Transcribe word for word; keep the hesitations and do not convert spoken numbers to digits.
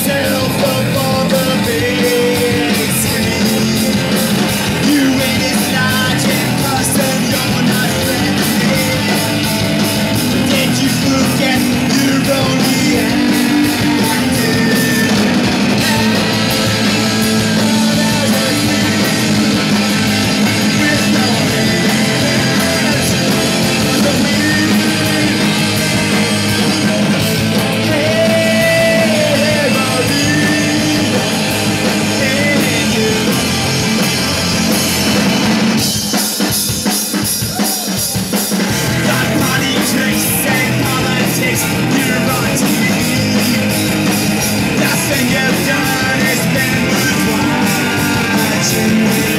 yourself up on the big screen. You win this large and custom, you're not friendly. Did you forget you're only acting? With no hands on the wind. You're on T V. Nothing you've done has been worth watching.